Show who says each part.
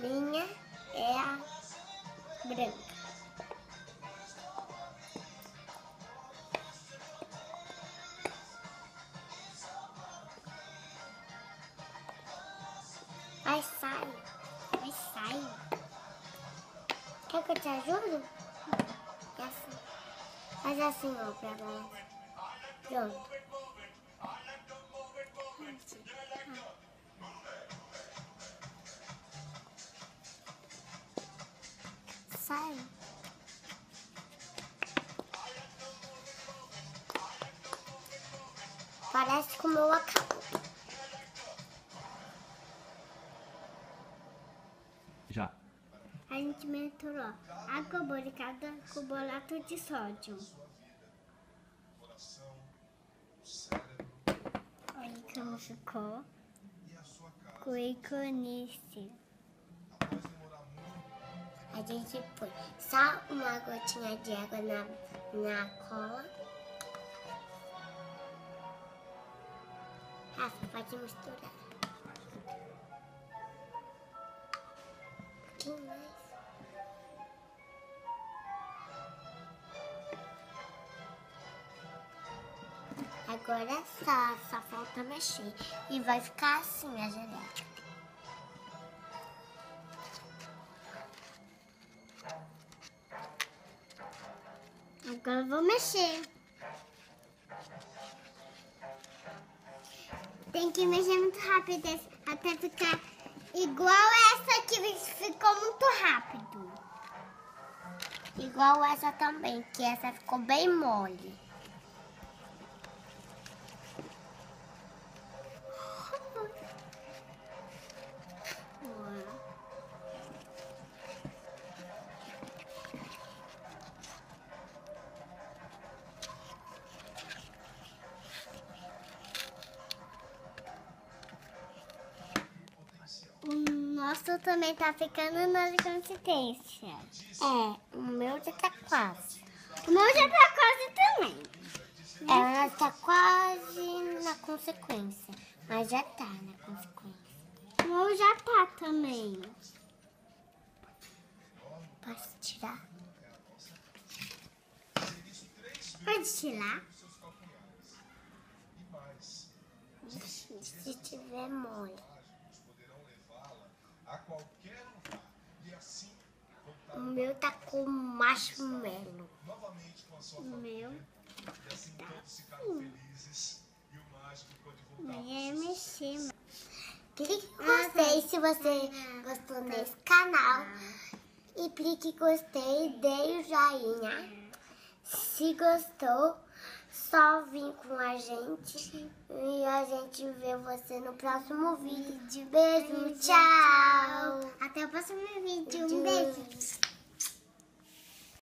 Speaker 1: Minha é a branca. Vai, sai. Vai, sai. Quer que eu te ajude? É assim. Faz assim, ó, pra lá. Pronto. Sai. Parece com o meu acabou.
Speaker 2: Já.
Speaker 1: A gente misturou água boricada com bolato de sódio. Olha como ficou. Com íconice. A gente põe só uma gotinha de água na cola. Rafa, pode misturar. Um pouquinho mais. Agora só falta mexer. E vai ficar assim a geleia. Agora eu vou mexer. Tem que mexer muito rápido até ficar igual essa que ficou muito rápido. Igual essa também, que essa ficou bem mole. O nosso também tá ficando na consistência. É, o meu já tá quase. O meu já tá quase também. Ela tá quase na consequência, mas já tá na consequência. O meu já tá também. Posso tirar? Pode tirar? Se tiver mole. O meu tá com marshmallow. O meu tá assim. O meu é mexer. Clique em gostei se você gostou desse canal. E clique em gostei, dê o joinha. Se gostou, só vem com a gente. E a gente vê você no próximo vídeo. Beijo, tchau. Até o próximo vídeo. Um beijo.